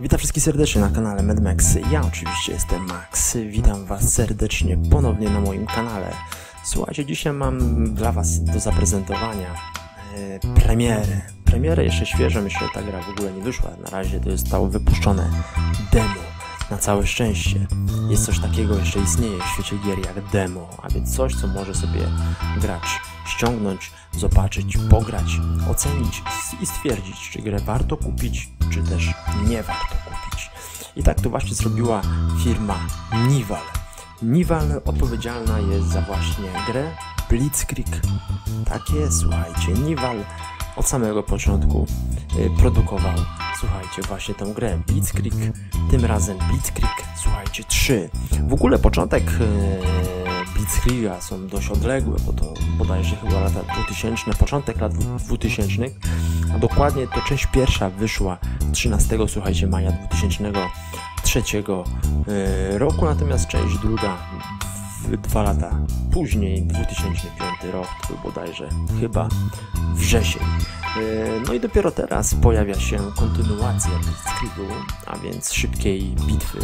Witam wszystkich serdecznie na kanale MadMax. Ja oczywiście jestem Max. Witam Was serdecznie ponownie na moim kanale. Słuchajcie, dzisiaj mam dla Was do zaprezentowania premierę jeszcze świeżą, jeszcze ta gra w ogóle nie wyszła. Na razie to zostało wypuszczone demo. Na całe szczęście jest coś takiego, jeszcze istnieje w świecie gier jak demo, a więc coś, co może sobie gracz ściągnąć, zobaczyć, pograć, ocenić i stwierdzić, czy grę warto kupić, czy też nie warto kupić. I tak to właśnie zrobiła firma Nival. Nival odpowiedzialna jest za właśnie grę Blitzkrieg. Tak jest, słuchajcie, Nival od samego początku produkował, słuchajcie, właśnie tę grę Blitzkrieg, tym razem Blitzkrieg, słuchajcie, 3. W ogóle początek Blitzkriega są dość odległe, bo to bodajże chyba lata 2000, początek lat 2000, a dokładnie to część pierwsza wyszła 13, słuchajcie, maja 2003 roku, natomiast część druga 2 lata później, 2005 rok, to był bodajże chyba wrzesień. No i dopiero teraz pojawia się kontynuacja Blitzkriegu, a więc szybkiej bitwy.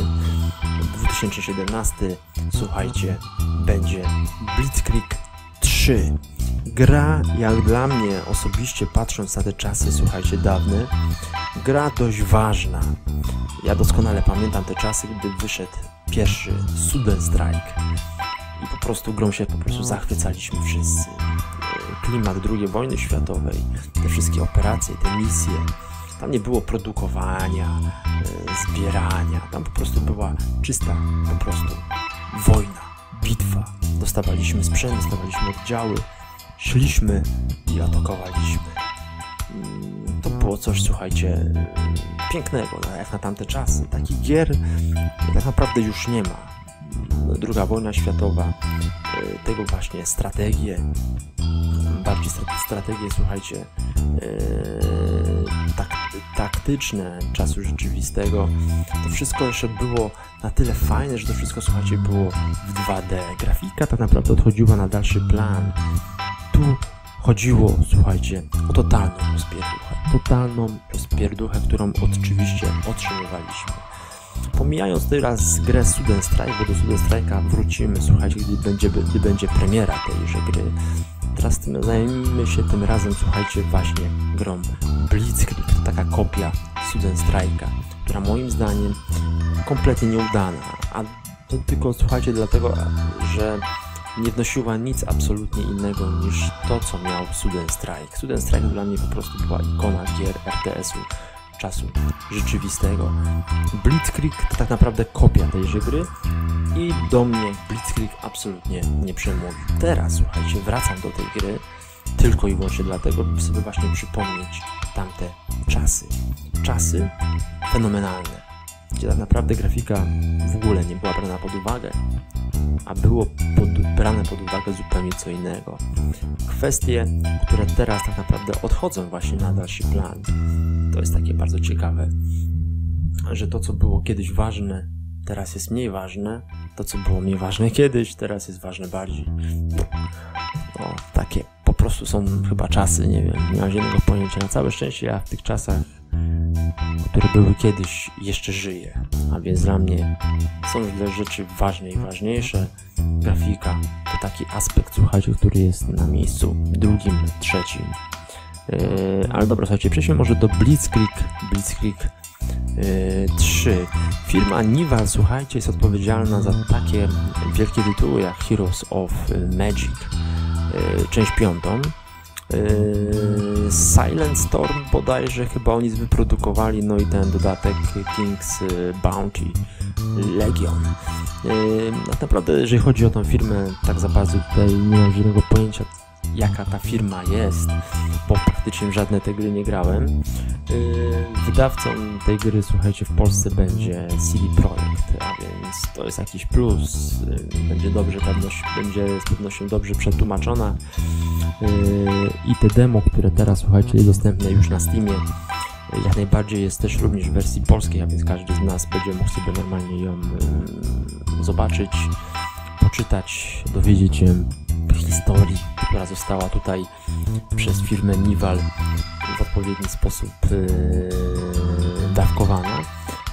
2017, słuchajcie, będzie Blitzkrieg 3. Gra, jak dla mnie osobiście, patrząc na te czasy, słuchajcie, dawne, gra dość ważna. Ja doskonale pamiętam te czasy, gdy wyszedł pierwszy Sudden Strike i po prostu grą się zachwycaliśmy wszyscy. Klimat II wojny światowej, te wszystkie operacje, te misje, tam nie było produkowania, zbierania, tam po prostu była czysta po prostu wojna, bitwa. Dostawaliśmy sprzęt, dostawaliśmy oddziały, szliśmy i atakowaliśmy. To było coś, słuchajcie, pięknego, jak na tamte czasy. Takich gier tak naprawdę już nie ma. II wojna światowa, tego właśnie bardziej strategie, słuchajcie, taktyczne czasu rzeczywistego. To wszystko jeszcze było na tyle fajne, że to wszystko, słuchajcie, było w 2D. Grafika tak naprawdę odchodziła na dalszy plan. Tu chodziło, słuchajcie, o totalną rozpierduchę, którą oczywiście otrzymywaliśmy. Pomijając teraz grę Sudden Strike, bo do Sudden Strike'a wrócimy, słuchajcie, gdy będzie premiera tejże gry. Teraz zajmijmy się tym razem, słuchajcie, właśnie grą Blitzkrieg. To taka kopia Sudden Strike'a, która moim zdaniem kompletnie nieudana. A to tylko, słuchajcie, dlatego, że nie wnosiła nic absolutnie innego niż to, co miał Sudden Strike. Sudden Strike dla mnie po prostu była ikona gier RTS-u czasu rzeczywistego. Blitzkrieg to tak naprawdę kopia tejże gry i do mnie Blitzkrieg absolutnie nie przemówił. Teraz, słuchajcie, wracam do tej gry tylko i wyłącznie dlatego, by sobie właśnie przypomnieć tamte czasy. Czasy fenomenalne, gdzie tak naprawdę grafika w ogóle nie była brana pod uwagę, a było brane pod uwagę zupełnie co innego. Kwestie, które teraz tak naprawdę odchodzą właśnie na dalszy plan. To jest takie bardzo ciekawe, że to, co było kiedyś ważne, teraz jest mniej ważne. To, co było mniej ważne kiedyś, teraz jest ważne bardziej. No, takie po prostu są chyba czasy, nie wiem, nie mam żadnego pojęcia. Na całe szczęście ja w tych czasach, które były kiedyś, jeszcze żyję. A więc dla mnie są rzeczy ważne i ważniejsze. Grafika to taki aspekt, słuchajcie, który jest na miejscu drugim, trzecim. Ale dobra, słuchajcie, przejdźmy może do Blitzkrieg 3. Firma Nival, słuchajcie, jest odpowiedzialna za takie wielkie tytuły jak Heroes of Magic, część 5. Silent Storm bodajże chyba oni wyprodukowali, no i ten dodatek King's Bounty Legion. Tak naprawdę, jeżeli chodzi o tą firmę, tak za bardzo tutaj nie mam żadnego pojęcia, jaka ta firma jest, bo praktycznie w żadne te gry nie grałem. Wydawcą tej gry, słuchajcie, w Polsce będzie CD Projekt, a więc to jest jakiś plus. Będzie z pewnością dobrze przetłumaczona i te demo, które teraz, słuchajcie, jest dostępne już na Steamie, jak najbardziej jest też również w wersji polskiej, a więc każdy z nas będzie mógł sobie normalnie ją zobaczyć, poczytać, dowiedzieć się historii, która została tutaj przez firmę Nival w odpowiedni sposób dawkowana.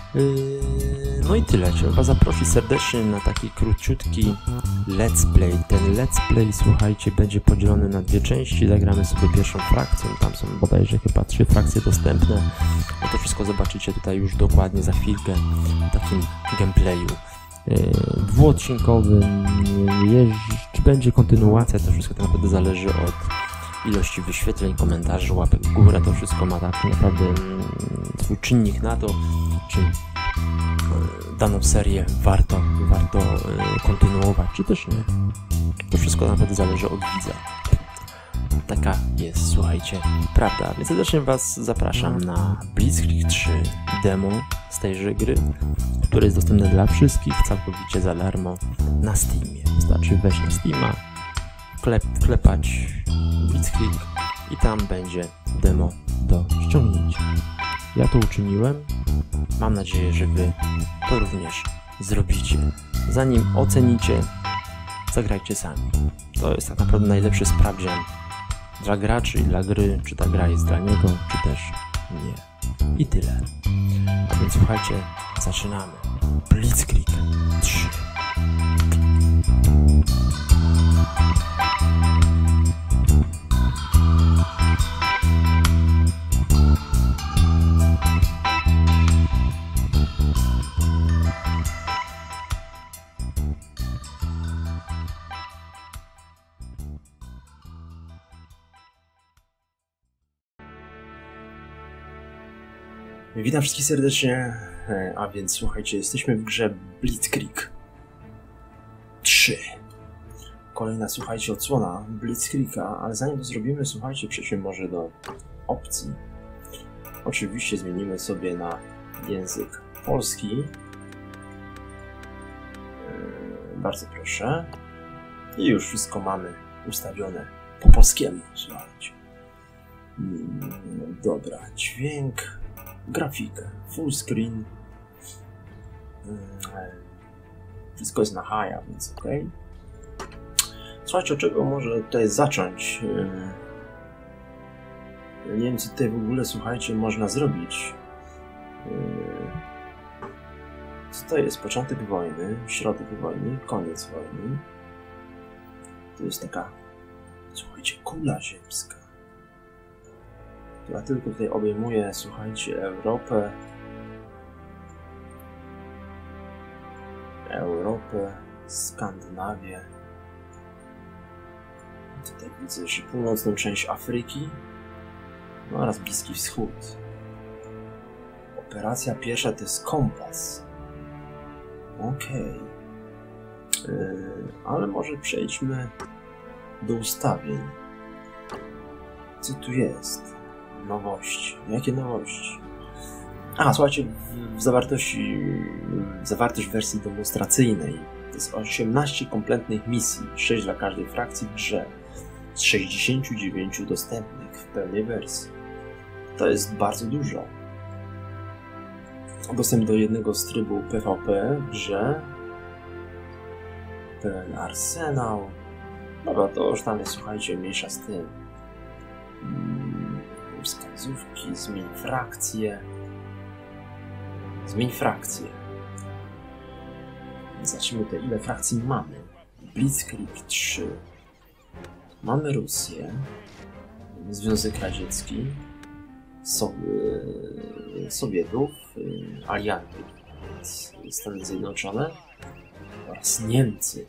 No i tyle. Chciałbym was zaprosić serdecznie na taki króciutki let's play. Ten let's play, słuchajcie, będzie podzielony na dwie części. Zagramy sobie pierwszą frakcję. Tam są bodajże chyba 3 frakcje dostępne. No to wszystko zobaczycie tutaj już dokładnie za chwilkę w takim gameplayu. Dwuodcinkowym. Czy będzie kontynuacja, to wszystko tak naprawdę zależy od ilości wyświetleń, komentarzy, łapek w górę. To wszystko ma tak naprawdę swój czynnik na to, czy daną serię warto kontynuować, czy też nie. To wszystko naprawdę zależy od widza. Taka jest, słuchajcie, prawda. Więc serdecznie was zapraszam na Blitzkrieg 3 demo z tejże gry, które jest dostępne dla wszystkich, całkowicie za darmo na Steamie. Wystarczy wejść na Steama, wklepać Blitzkrieg i tam będzie demo do ściągnięcia. Ja to uczyniłem. Mam nadzieję, że wy to również zrobicie. Zanim ocenicie, zagrajcie sami. To jest tak naprawdę najlepszy sprawdzian dla graczy i dla gry, czy ta gra jest dla niego, czy też nie. I tyle. A więc słuchajcie, zaczynamy. Blitzkrieg 3. Witam wszystkich serdecznie, a więc słuchajcie, jesteśmy w grze Blitzkrieg 3. Kolejna, słuchajcie, odsłona Blitzkriega, ale zanim to zrobimy, słuchajcie, przejdźmy może do opcji. Oczywiście zmienimy sobie na język polski. Bardzo proszę. I już wszystko mamy ustawione po polskiemu, słuchajcie. Dobra, dźwięk. Grafikę, full screen, wszystko jest na high, więc ok. Słuchajcie, od czego może tutaj zacząć? Nie wiem, co tutaj w ogóle, słuchajcie, można zrobić. Co to jest? Początek wojny, środek wojny, koniec wojny. To jest taka, słuchajcie, kula ziemska, która tylko tutaj obejmuje, słuchajcie, Europę, Skandynawię. Tutaj widzę, że północną część Afryki, no oraz Bliski Wschód. Operacja pierwsza to jest kompas. Okej. Ale może przejdźmy do ustawień. Co tu jest? Nowości. Jakie nowości? Słuchajcie, zawartość wersji demonstracyjnej to jest 18 kompletnych misji, 6 dla każdej frakcji w grze, z 69 dostępnych w pełnej wersji. To jest bardzo dużo. Dostęp do jednego z trybu PvP w grze, pełen arsenał. Dobra, to już tam jest, słuchajcie, mniejsza z tym. Wskazówki, zmień frakcję. Zacznijmy tutaj, ile frakcji mamy. Blitzkrieg 3. Mamy Rosję, Związek Radziecki, Sowietów, aliantów, Stany Zjednoczone oraz Niemcy.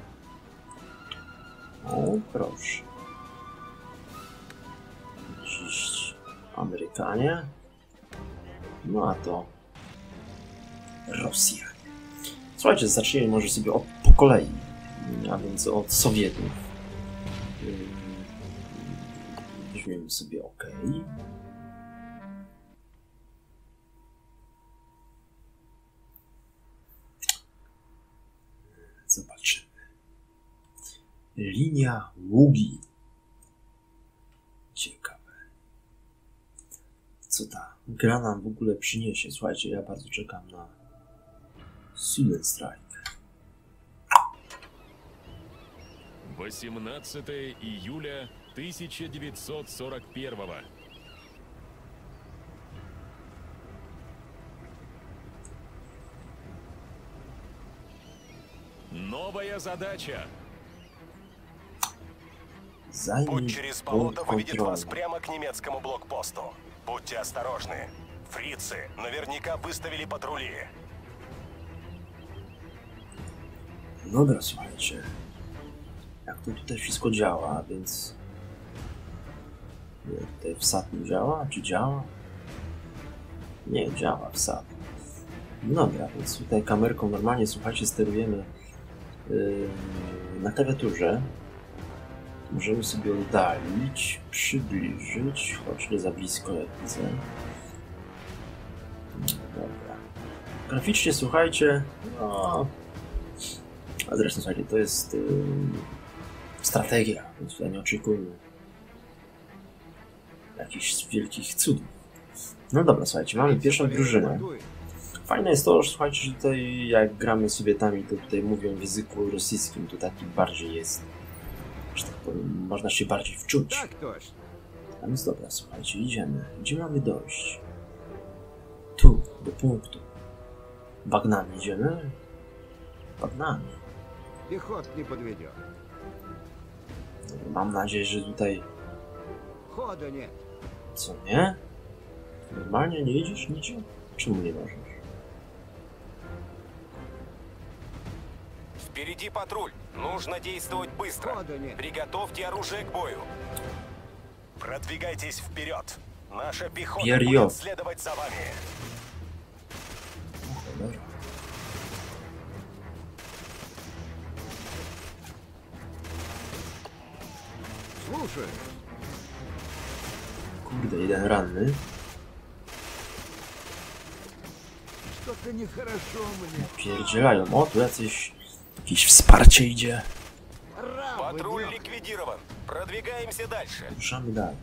O, proszę. Dziś Amerykanie, no a to Rosja. Słuchajcie, zacznijmy może sobie po kolei, a więc od Sowietów. Weźmiemy sobie OK. Zobaczymy. Linia Ługi. Ciekawe. Co ta gra nam w ogóle przyniesie? Słuchajcie, ja bardzo czekam na Sudden Strike. 18 июля 1941. Новая задача. Zajmij Путь через punkt болото выведет вас kontrolny. прямо к немецкому блокпосту. Будьте осторожны. Фрицы наверняка выставили патрули. Dobra, słuchajcie. Jak to tutaj wszystko działa, więc... Nie, tutaj wsad nie działa? Czy działa? Nie, działa wsad. No dobra, więc tutaj kamerką normalnie, słuchajcie, sterujemy na klawiaturze. Możemy sobie oddalić, przybliżyć, choć nie za blisko, jak widzę. Dobra. Graficznie, słuchajcie, no... A zresztą, słuchajcie, to jest strategia, więc tutaj nie oczekujmy jakichś wielkich cudów. No dobra, słuchajcie, mamy pierwszą drużynę. Fajne jest to, że słuchajcie, że tutaj jak gramy z Sowietami, to tutaj mówią w języku rosyjskim, to taki bardziej jest, że tak powiem, można się bardziej wczuć. A więc dobra, słuchajcie, idziemy. Gdzie mamy dojść? Tu, do punktu. Bagnami idziemy? Bagnami. Пехот не подведет. Mam nadzieję, że tutaj... Хода нет. Co, nie? Normalnie nie idziesz nigdzie? Czemu nie możesz? Впереди патруль. Нужно действовать быстро. Хода нет. Приготовьте оружие к бою. Продвигайтесь вперед. Наша пехота Вперед. будет следовать за вами. Cholera. Слушай. Kurde, jeden ranny. Что-то нехорошо мне. Pierdzielają. O, tu jakieś wsparcie idzie. Раб Патруль идет. ликвидирован. Продвигаемся дальше. Ruszamy dalej.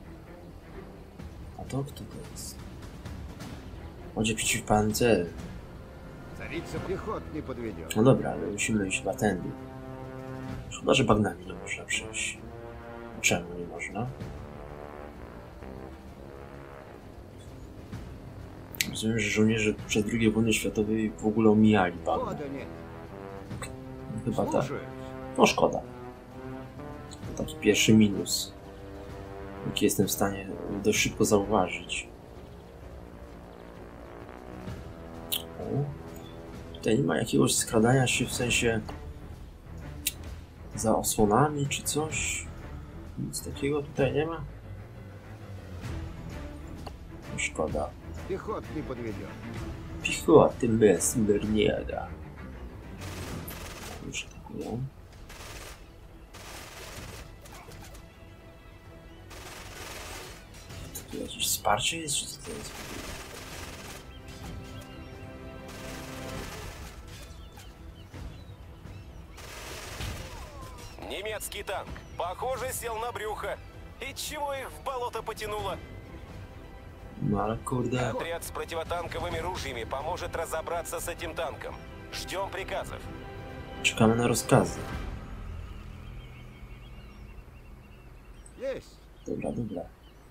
A to kto to jest? Chodzi przeciwpancerny. Царица пехот не подведет. No dobra, ale musimy iść chyba tędy. Szkoda, że bagnami nie można przejść. Czemu nie można? Rozumiem, że żołnierze przed II wojny światowej w ogóle omijali bagna. Хода нет. Chyba tak. Слушай. No szkoda. To taki pierwszy minus, jaki jestem w stanie dość szybko zauważyć. O. Tutaj nie ma jakiegoś skradania się, w sensie za osłonami czy coś. Nic takiego tutaj nie ma. Szkoda. Пехот не подведет. Pichoty bez Berniera. Już atakują. Tu jakieś wsparcie jest, czy co to jest? Немецкий танк. Похоже, сел на брюхо. И чего их в болото потянуло? No ale kurde, Отряд с противотанковыми ружьями поможет разобраться с этим танком. Ждем приказов. czekamy na rozkazy. Есть. Dobra, dobra.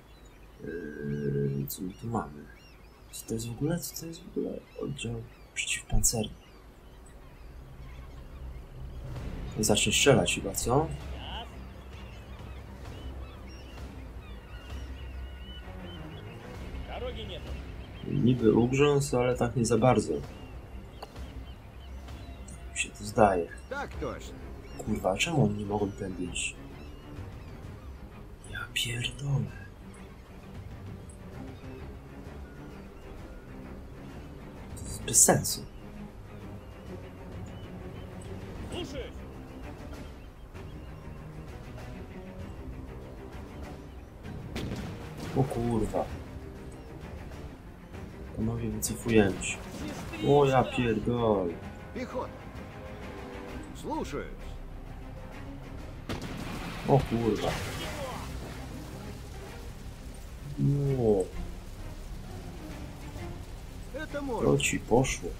Co my tu mamy? Co to jest w ogóle? Co to jest w ogóle? Oddział przeciwpancerny. Zacznie strzelać chyba, co? Niby ugrzązł, ale tak nie za bardzo. Tak mi się to zdaje. Так точно. Kurwa, czemu oni nie mogą tędy iść? Ja pierdolę. To jest bez sensu. O kurwa. Panowie, wycofujemy się. O ja pierdolę. Пехот. Слушаюсь. O kurwa. No, Это можно. to ci poszło.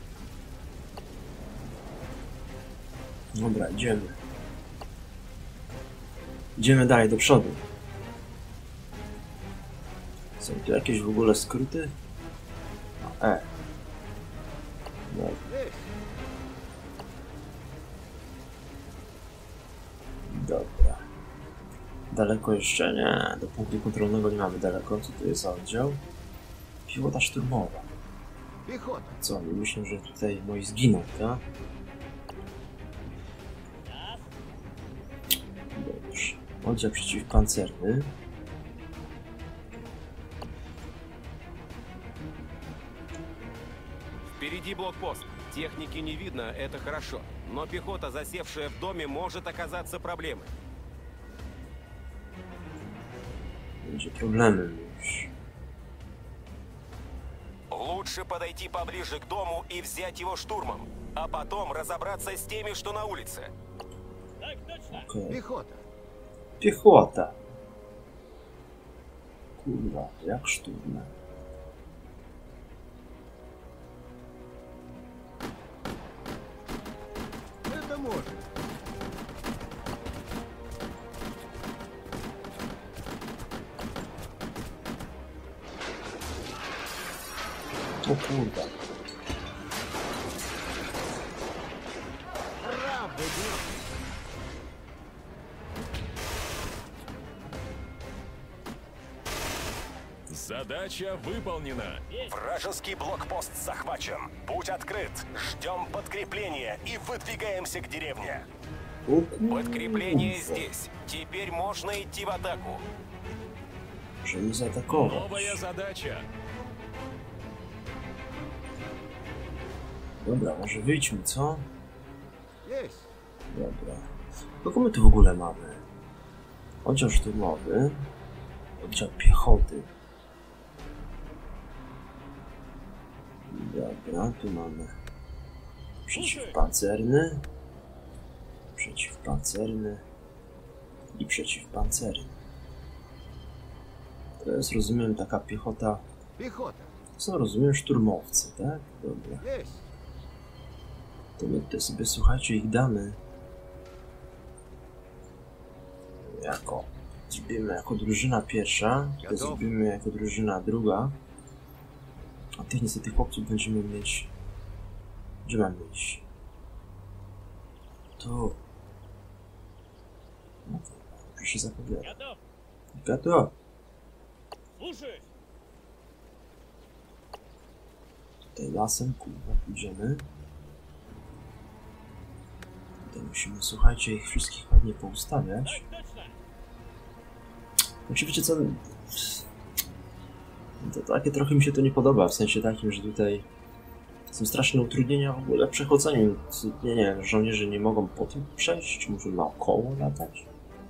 Dobra, idziemy. Idziemy dalej do przodu. Są tu jakieś w ogóle skróty? No, no. Есть. daleko jeszcze? Nie, do punktu kontrolnego nie mamy daleko. Co to jest za oddział? Piechota szturmowa. Пехота. Co, nie myślę, że tutaj moi zginą, tak? Dobrze. Oddział przeciwpancerny. Впереди блокпост. Техники не видно, это хорошо. Но пехота, засевшая в доме, может оказаться проблемой. Będzie problemem już. Лучше подойти поближе к дому и взять его штурмом, а потом разобраться с теми, что на улице. Okej. Пехота. Piechota. Kurwa, jak szturmem. Это можно. O kurwa. Правда, дело. Задача выполнена. Вражеский блокпост захвачен. Путь открыт. Ждем подкрепления и выдвигаемся к деревне. O kurwa. Подкрепление здесь. Теперь можно идти в атаку. Możemy zaatakować. Новая задача. Dobra, może wyjdźmy, co? Есть. Dobra. Kogo my tu w ogóle mamy? Oddział szturmowy. Oddział piechoty. Dobra, tu mamy przeciwpancerny. Przeciwpancerny. I przeciwpancerny. To jest, rozumiem, taka piechota. Пехота. Co, rozumiem, szturmowcy, tak? Dobra. Есть. To my tutaj sobie, słuchajcie, ich damy jako, zrobimy jako drużyna pierwsza, to zrobimy jako drużyna druga, a tych niestety chłopców będziemy mieć, gdzie mamy iść? Tu. No to, już się zapowiada. Gotow. Tutaj lasem, kurwa, pójdziemy. Tutaj musimy, słuchajcie, ich wszystkich ładnie poustawiać. Oczywiście co... To takie trochę mi się to nie podoba, w sensie takim, że tutaj są straszne utrudnienia w ogóle w przechodzeniu. Nie wiem, żołnierze nie mogą po tym przejść, muszą naokoło latać.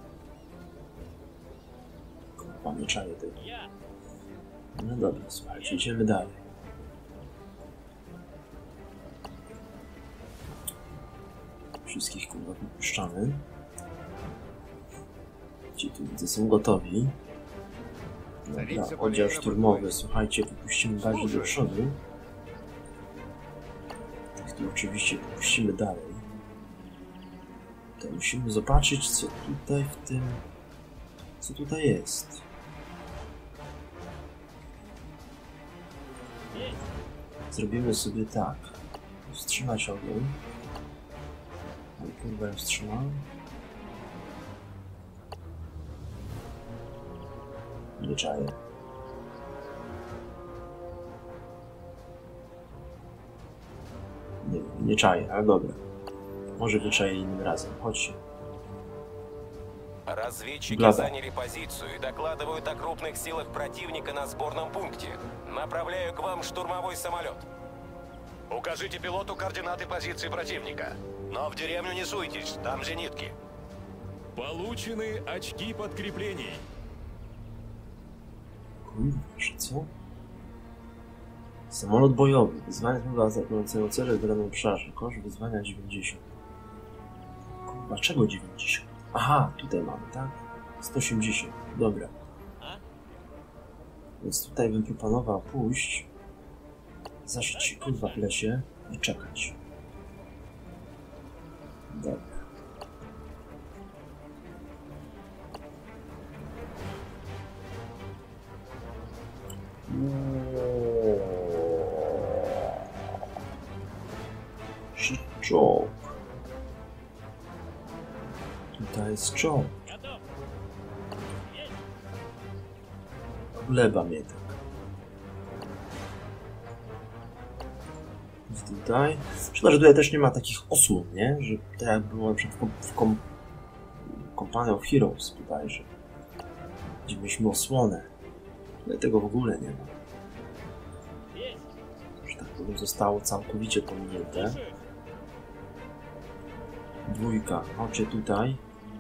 Kurwa, nie czaję tego. No dobra, słuchajcie, idziemy dalej. Wszystkich kurwa wypuszczamy. Ci tu widzę są gotowi. Dobra, oddział szturmowy, słuchajcie, wypuścimy bardziej do przodu. Tych tu oczywiście wypuścimy dalej. To musimy zobaczyć, co tutaj w tym... Co tutaj jest. Zrobimy sobie tak. Wstrzymać ogień. Ale kurwa ją wstrzymałem. Nie czaję. Nie czaję, ale dobra. Może wyczaję innym razem. Chodźcie. Разведчики Глаза. заняли позицию и докладывают о крупных силах противника на сборном пункте. Направляю к вам штурмовой самолет. Укажите пилоту координаты позиции противника. Но в деревню не суйтесь, там зенитки. Получены очки подкреплений. Kurwa, że co? Samolot bojowy. Wyzwanie dla atakującego cele w danym obszarze. Koszt wyzwania 90. Kurwa, czego 90? Aha, tutaj mamy, tak? 180. Dobra. Więc tutaj bym proponował pójść, zaszyć się kurwa w lesie i czekać. Dobra. Czołg. Tutaj jest czołg. Gleba mnie tak. Tutaj. Szkoda, że tutaj też nie ma takich osłon, nie? Że tak jak było na przykład w Company of Heroes bodajże. Gdzie mieliśmy osłonę. Ale tego w ogóle nie ma. Że tak powiem zostało całkowicie pominięte. Dwójka. Chodźcie tutaj.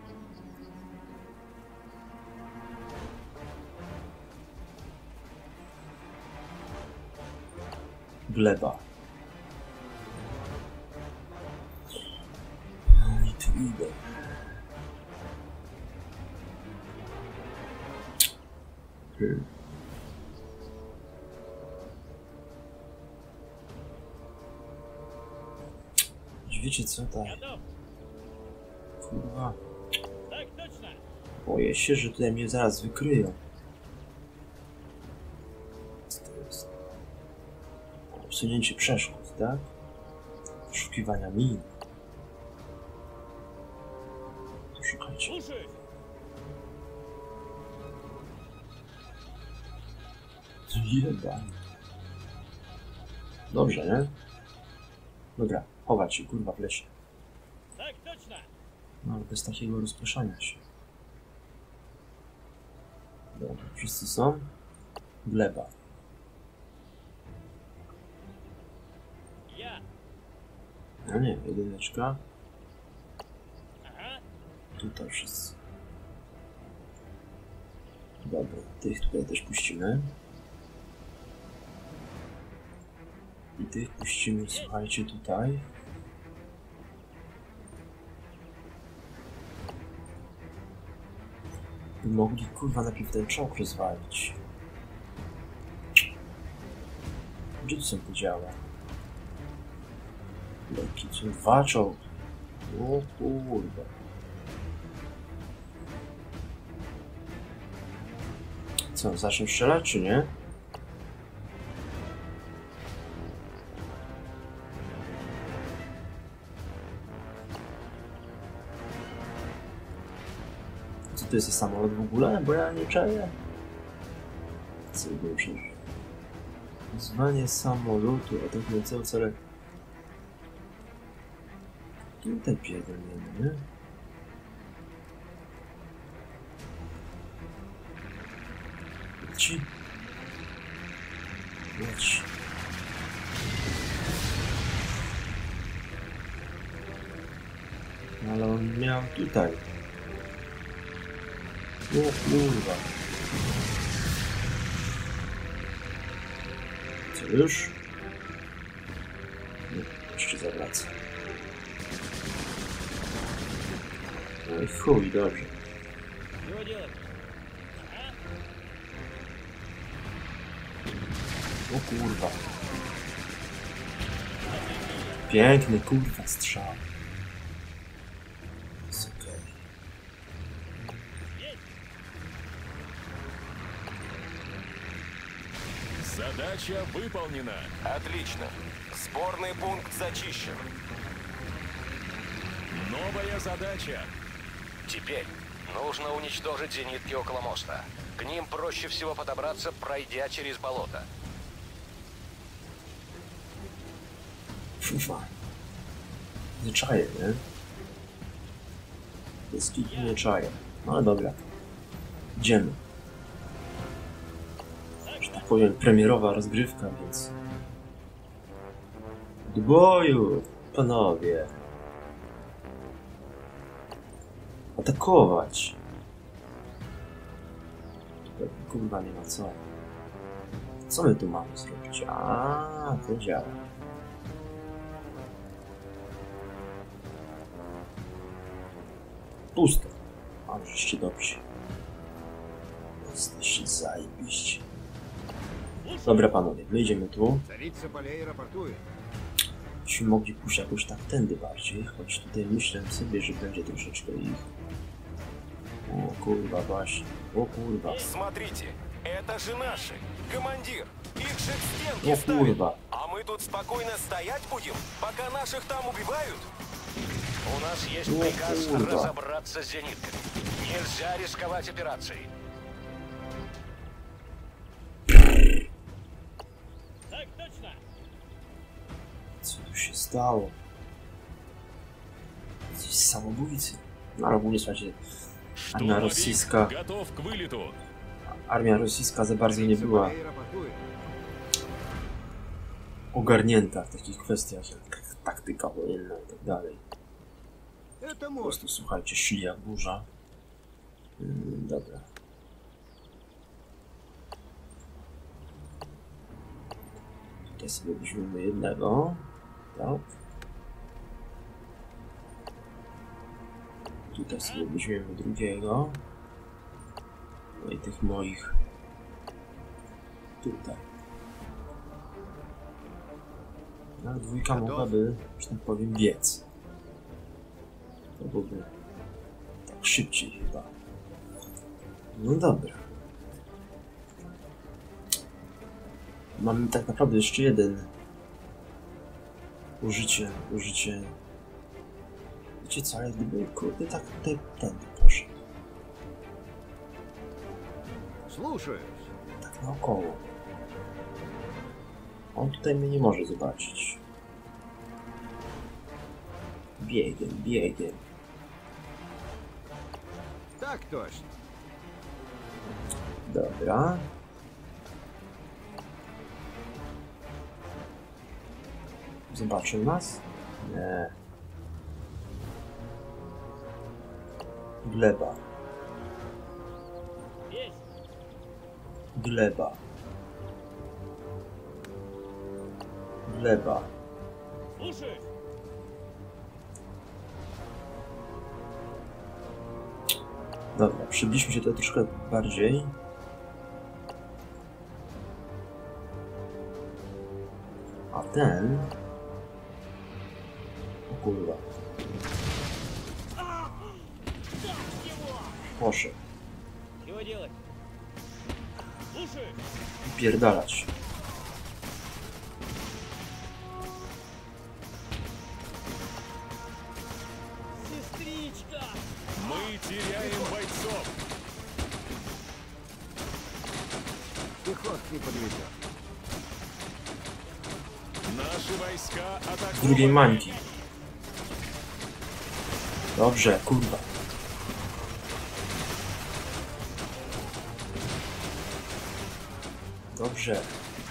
Gleba. I tu idę. Wiecie co tak? Kurwa. Boję się, że tutaj mnie zaraz wykryją. Co to jest? Usunięcie przeszkód, tak? Poszukiwania min. Szukajcie. Jeba. Dobrze, nie? Dobra, chować się, kurwa, w lesie. No, ale bez takiego rozproszania się. Dobra, wszyscy są? Gleba. No nie, jedyneczka. Tutaj wszyscy. Dobra, tych tutaj też puścimy. I tych puścimy, słuchajcie, tutaj. By mogli, kurwa, najpierw ten czołg rozwalić. Gdzie tu są podziały? Jaki są dwa czołgi? O kurwa. Co, zacznę strzelać, czy nie? Co to jest za samolot w ogóle? Bo ja nie czaję. Co to przecież? Zwanie samolotu atakującego cele. Tutaj pierdolniemy, nie? Leci. Leci. Ale on miał tutaj. O kurwa. Co już? Nie, jeszcze zawraca. No i chuj, dobrze. O kurwa. Piękny kurwa strzał. Jest okej. Задача выполнена. Отлично. Сборный пункт зачищен. Новая задача. Теперь нужно уничтожить зенитки около моста. К ним проще всего подобраться, пройдя через болото. Kurwa. Nie czaję, nie? Jest kilku nie czaję. No ale dobra. Idziemy. Że tak powiem, premierowa rozgrywka, więc... Do boju, panowie. Atakować. Tutaj, kurwa, nie ma co. Co my tu mamy zrobić? A, to działa. Pusto. A, żeście dobrzy. Jesteście zajebiści. Dobra, panowie, my idziemy tu. Царица полей рапортует. Byśmy mogli pójść jakoś tak tędy bardziej, choć tutaj myślę sobie, że będzie troszeczkę ich. O kurwa, właśnie. O kurwa. Смотрите, это же наши. Командир, их же к стенке O ставят. kurwa. А мы тут спокойно стоять будем, пока наших там убивают? У нас есть О, приказ курва. разобраться с зенитками. Нельзя рисковать операцией. się stało? Coś samobójcy. No ale ogólnie słuchajcie, armia Штурмовик rosyjska, готов к вылету. armia rosyjska za bardzo nie była Бэй рапортует. ogarnięta w takich kwestiach jak taktyka wojenna i tak dalej. Это Po можно. prostu słuchajcie, szli jak burza. Dobra. Tutaj sobie weźmiemy jednego. Tak. Tutaj sobie weźmiemy drugiego. No i tych moich tutaj. No, dwójka mogłaby, że tak powiem, biec. To byłoby tak szybciej chyba. No dobra. Mamy tak naprawdę jeszcze jeden użycie. Wiecie co, ale gdyby kurde tak tutaj tędy poszedł. Слушаюсь. Tak naokoło. On tutaj mnie nie może zobaczyć. Biegiem. Так точно. Dobra. Zobaczył nas? Nie. Gleba. Dobra, przybliżmy się tutaj troszkę bardziej. A ten... O kurwa. Poszedł. Pierdalać. Мы теряем бойцов. Пехотный подведет. Наши войска Z drugiej атакуют. mańki. Dobrze, kurwa. Dobrze.